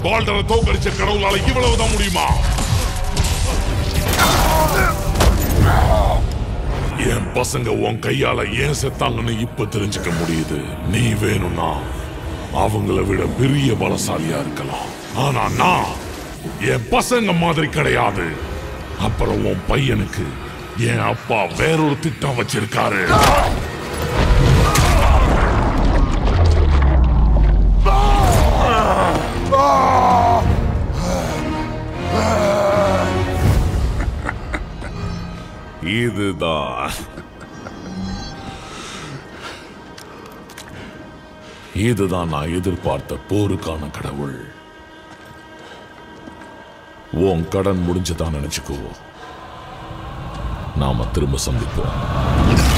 பால்டரை தோக்கடிச்ச கடவுளால இவ்வளவுதான் முடியுமா? என் பசங்க உன் கையால ஏன் செத்தாங்கன்னு இப்ப தெரிஞ்சுக்க முடியுது. நீ வேணும்னா அவங்கள விட பெரிய பலசாலியா இருக்கலாம். ஆனா நான் என் பசங்க மாதிரி கிடையாது. அப்புறம் உன் பையனுக்கு என் அப்பா வேறொரு திட்டம் வச்சிருக்காரு. இதுதான் நான் எதிர்பார்த்த போருக்கான கடவுள். உன் கடன் முடிஞ்சுதான் நினைச்சுக்கோ. நாம திரும்ப சந்திப்போம்.